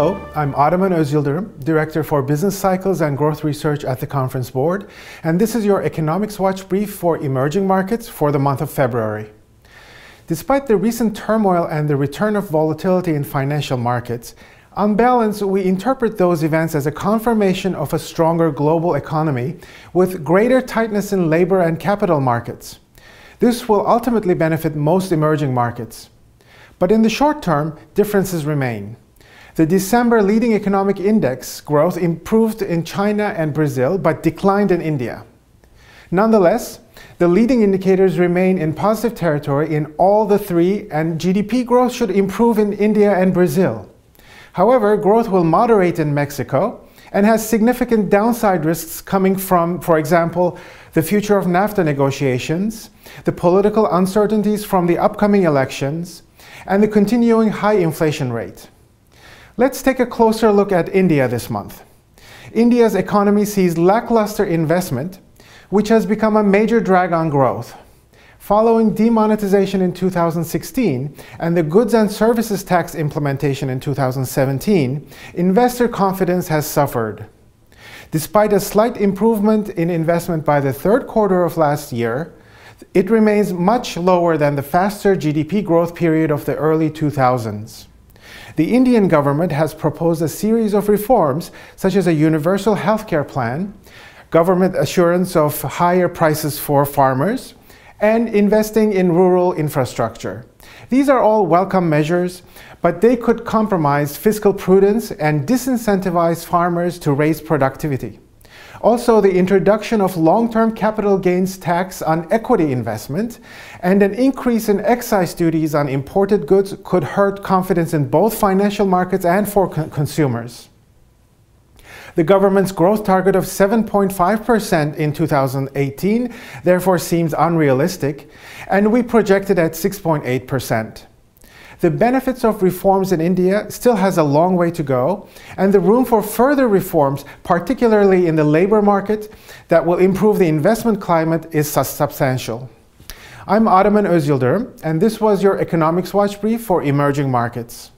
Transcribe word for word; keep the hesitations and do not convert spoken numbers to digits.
Hello, I'm Ataman Özyıldırım, Director for Business Cycles and Growth Research at the Conference Board, and this is your Economics Watch brief for emerging markets for the month of February. Despite the recent turmoil and the return of volatility in financial markets, on balance, we interpret those events as a confirmation of a stronger global economy with greater tightness in labor and capital markets. This will ultimately benefit most emerging markets. But in the short term, differences remain. The December leading economic index growth improved in China and Brazil, but declined in India. Nonetheless, the leading indicators remain in positive territory in all the three, and G D P growth should improve in India and Brazil. However, growth will moderate in Mexico and has significant downside risks coming from, for example, the future of NAFTA negotiations, the political uncertainties from the upcoming elections, and the continuing high inflation rate. Let's take a closer look at India this month. India's economy sees lackluster investment, which has become a major drag on growth. Following demonetization in two thousand sixteen and the goods and services tax implementation in two thousand seventeen, investor confidence has suffered. Despite a slight improvement in investment by the third quarter of last year, it remains much lower than the faster G D P growth period of the early two thousands. The Indian government has proposed a series of reforms, such as a universal healthcare plan, government assurance of higher prices for farmers, and investing in rural infrastructure. These are all welcome measures, but they could compromise fiscal prudence and disincentivize farmers to raise productivity. Also, the introduction of long-term capital gains tax on equity investment and an increase in excise duties on imported goods could hurt confidence in both financial markets and for con- consumers. The government's growth target of seven point five percent in two thousand eighteen therefore seems unrealistic, and we project it at six point eight percent. The benefits of reforms in India still has a long way to go, and the room for further reforms, particularly in the labor market, that will improve the investment climate is substantial. I'm Ataman Özyıldırım, and this was your Economics Watch brief for emerging markets.